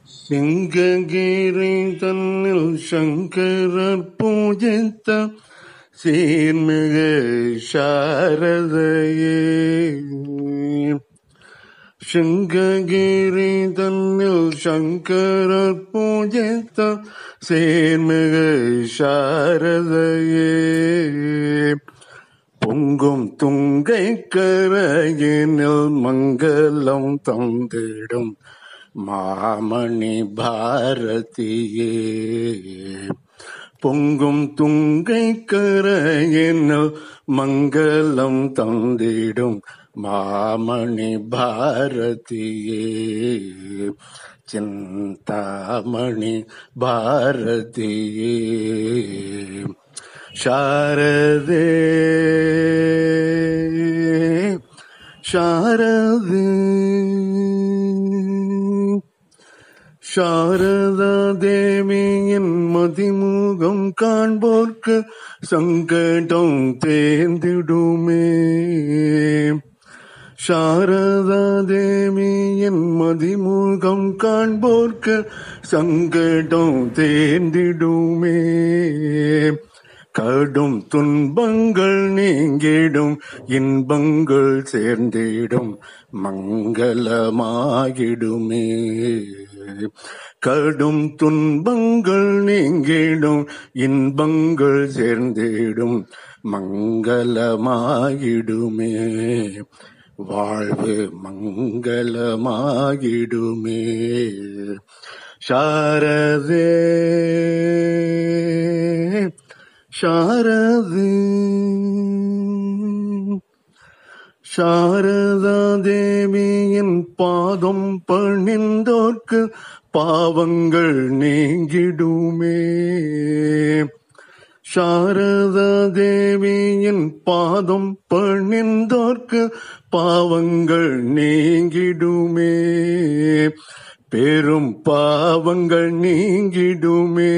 சிங்ககிரி தன்னில் சங்கரர் பூஜித்த சீர்மிகு சாரதையே. சிங்ககிரி தன்னில் சங்கரர் பூஜித்த சீர்மிகு சாரதையே. பொங்கும் துங்கை கரையினில் மங்களம் தந்திடும் மாமணி பாரதியே. பொங்கும் துங்கை கரையினில் மங்களம் தந்திடும் மாமணி பாரதியே. சிந்தாமணி பாரதியே. சாரதே சாரதே சாரதா தேவியின் மதிமுகம் காண்போர்க்கு சங்கடம் தேர்ந்திடுமே. சாரதா தேவியின் மதிமுகம் காண்போர்க்கு சங்கடம் தேர்ந்திடுமே. கடும் துன்பங்கள் நீங்கிடும் இன்பங்கள் சேர்ந்திடும் மங்களமாகிடுமே. கடும் துன்பங்கள் நீங்கிடும் இன்பங்கள் சேர்ந்திடும் மங்களமாகிடுமே. வாழ்வு மங்களமாகிடுமே. சாரதே சாரதே சாரதா தேவியின் பாதம் பணிந்தோர்க்கு பாவங்கள் நீங்கிடுமே. சாரதா தேவியின் பாதம் பணிந்தோர்க்கு பாவங்கள் நீங்கிடுமே. பெரும் பாவங்கள் நீங்கிடுமே.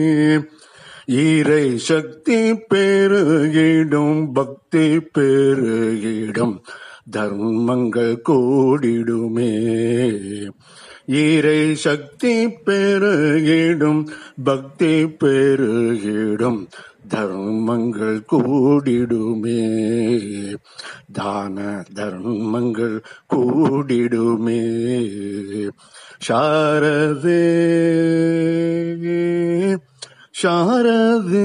இறை சக்தி பெருகிடும் பக்தி பெருகிடும் தர்மங்கள் கூடிடுமே. இறை சக்தி பெருகிடும் பக்தி பெருகிடும் தர்மங்கள் கூடிடுமே. தான தர்மங்கள் கூடிடுமே. சாரதே சாரதே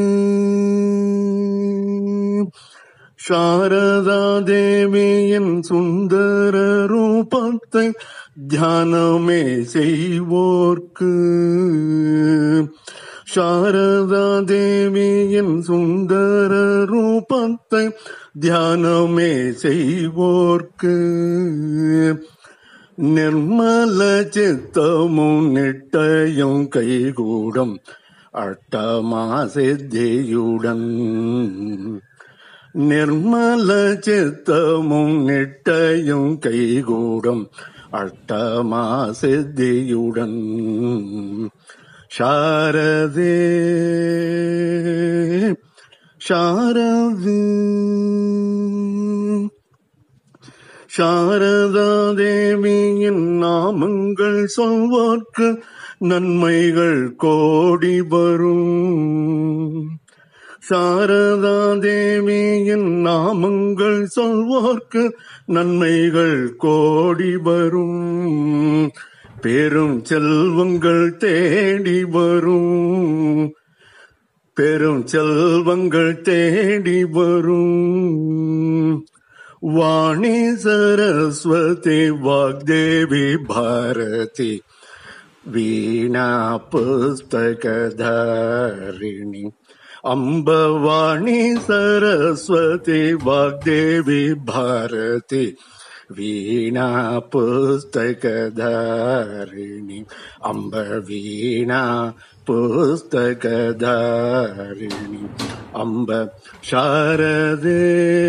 சாரதா தேவியின் சுந்தர ரூபத்தை தியானமே செய்வோர்க்கு. சாரதா தேவியின் சுந்தர ரூபத்தை தியானமே செய்வோர்க்கு நிர்மல சித்தமும் நிட்டயும் கைகூடும் அட்டமா சித்தியுடன். நிர்மல சித்தமும் நிட்டயும் கைகூடும் அட்டமா சித்தியுடன். சாரதே சாரதே சாரதா தேவியின் நாமங்கள் சொல்வோர்க்கு நன்மைகள் கோடி வரும். சாரதா தேவியின் நாமங்கள் சொல்வோர்க்கு நன்மைகள் கோடி வரும். பெரும் செல்வங்கள் தேடி வரும். பெரும் செல்வங்கள் தேடி வரும். வாணி சரஸ்வதி வாக்தேவி பாரதி வீணா புஸ்தகதாரிணி. அம்பவாணி சரஸ்வதி வாக்தேவி பாரதி வீணா புஸ்தகதாரிணி. அம்ப வீணா புஸ்தகதாரிணி. அம்ப சாரதே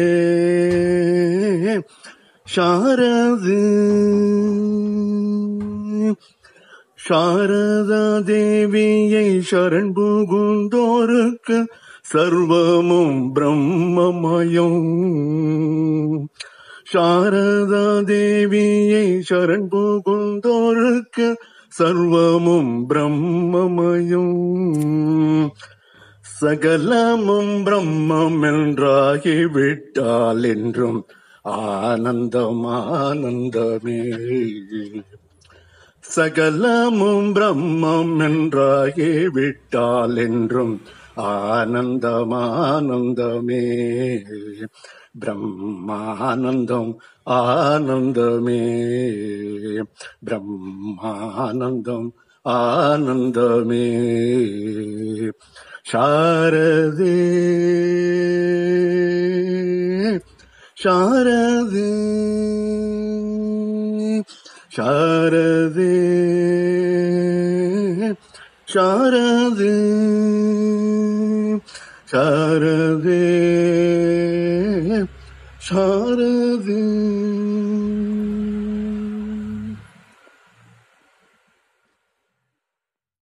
சாரதே சாரதா தேவியை சரண் புகுந்தோருக்கு சர்வமும் பிரம்மமயம். சாரதா தேவியை சரண் புகுந்தோருக்கு சர்வமும் பிரம்மமயம். சகலமும் பிரம்மம் என்றாகிவிட்டால் என்றும் ஆனந்தம் ஆனந்தமே. சகலமும் பிரம்மம் என்றாகிவிட்டால் என்றும் ஆனந்தம் ஆனந்தமே. பிரம்மானந்தம் ஆனந்தமே. பிரம்மானந்தம் ஆனந்தமே. சாரதே சாரதே சாரதே சாரதே சாரதே சாரதே.